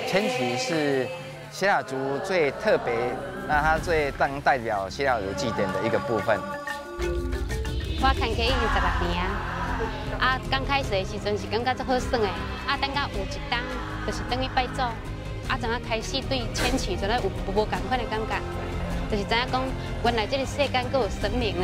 千祈是希腊族最特别，那它最能代表希腊族祭典的一个部分。 我看起已经16年啊，刚开始的时阵是感觉足好耍的，啊，等到有一档就是等于拜祖，啊，怎啊开始对千祈就有无共款的感觉，就是知影讲原来这个世间阁有神明呢。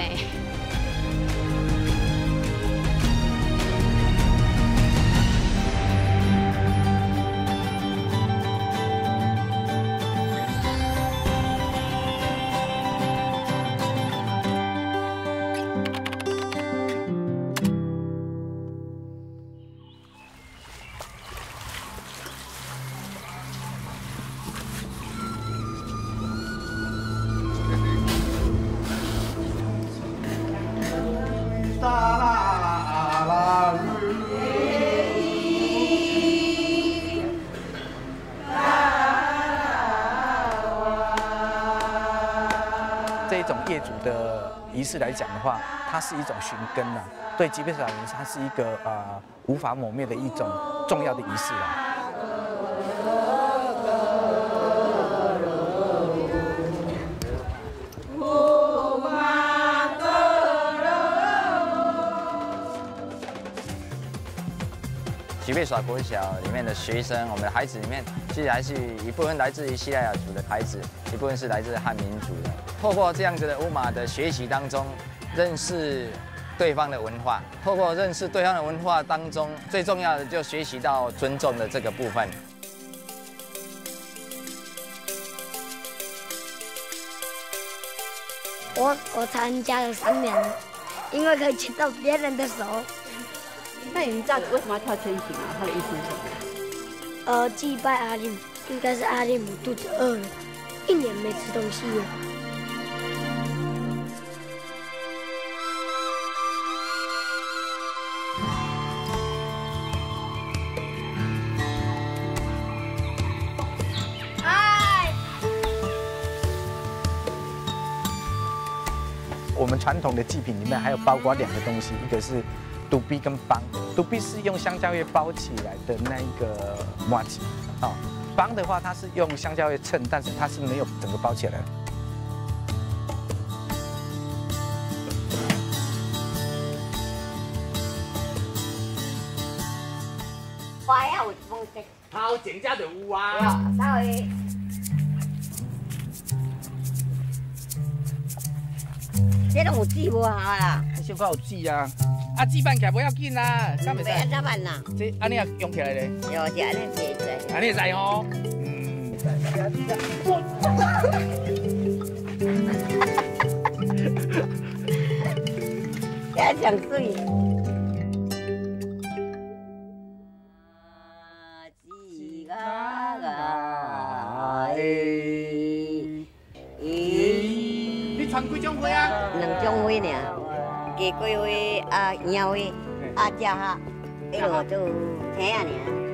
这一种业主的仪式来讲的话，它是一种寻根呐，对吉贝萨人它是一个无法磨灭的一种重要的仪式啦。 吉贝耍国小里面的学生，我们的孩子里面，其实还是一部分来自于西拉雅族的孩子，一部分是来自汉民族的。透过这样子的乌马的学习当中，认识对方的文化。透过认识对方的文化当中，最重要的就学习到尊重的这个部分。 我参加了3年，因为可以牵到别人的手。 那你们这样子为什么要跳千禧啊？它的意思是什么？ 祭拜阿利姆，应该是阿利姆肚子饿了，1年没吃东西了。 嗨！我们传统的祭品里面还有包括2个东西，一个是 杜比跟邦，杜比是用香蕉叶包起来的那一个麻糬，邦的话它是用香蕉叶衬，但是它是没有整个包起来的。 花呀，有一帮的， 头前才就有啊。 稍微。这拢有籽无下啦？ 小可有籽啊。 啊，煮饭起来不要紧啦，敢袂使？ 安怎办啦？ 这安尼也用起来咧。 有是安尼会使。 安尼会使吼。 也上水。 你传几种花啊 ？2种花尔。 鸡龟花鸟花只哈，迄落就青啊尔。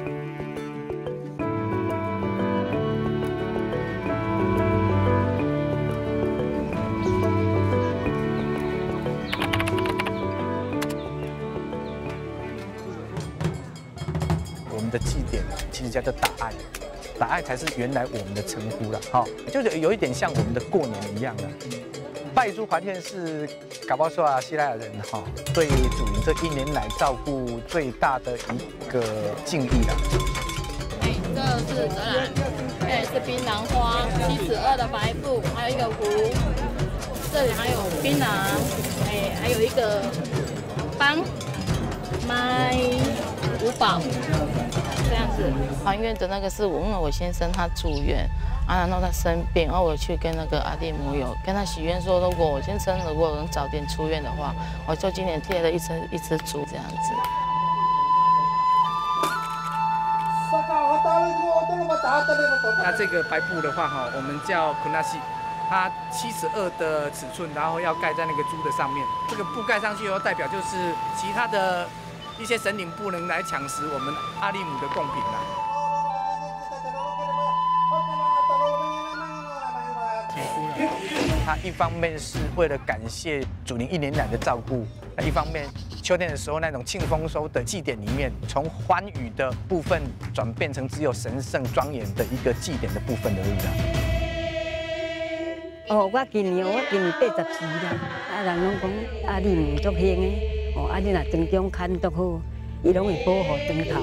我们的祭典其实叫做打爱，打爱才是原来我们的称呼了，哈，就是有一点像我们的过年一样的。 拜猪还愿是嘎巴说啊，希腊人哈对祖灵这1年来照顾最大的一个敬意啦。 这是泽兰，这里是槟榔花，7尺2的白布，还有一个壶，这里还有槟榔，还有一个邦麦五宝，这样子。还愿的那个是我，因为我先生他住院。 然后他生病，然后我去跟那个阿弟母有跟他许愿说，如果我先生如果能早点出院的话，我就今年贴了一只猪这样子。 那这个白布的话哈，我们叫昆纳西，它7尺2的尺寸，然后要盖在那个猪的上面。这个布盖上去以后，代表就是其他的一些神灵不能来抢食我们阿利姆的贡品啦。 他一方面是为了感谢祖灵1年来的照顾，一方面秋天的时候那种庆丰收的祭典里面，从欢愉的部分转变成只有神圣庄严的一个祭典的部分而已啦。 我今年84啦，人拢讲你唔足兴的，你若庄中看足好，伊拢会保护庄头。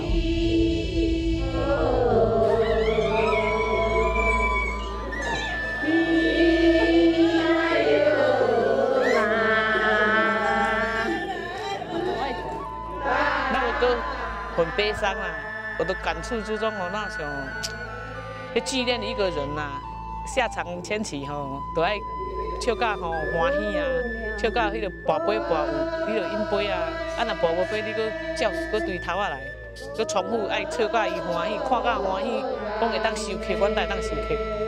很悲伤啊！我的感触之中，那种去纪念一个人呐，下场千祈都爱唱到欢喜啊，唱到迄个跋杯跋有迄个音杯啊，若跋无杯，你搁照搁对头仔来，搁重复爱唱到伊欢喜，看到欢喜，讲会当收客，阮才会当收客。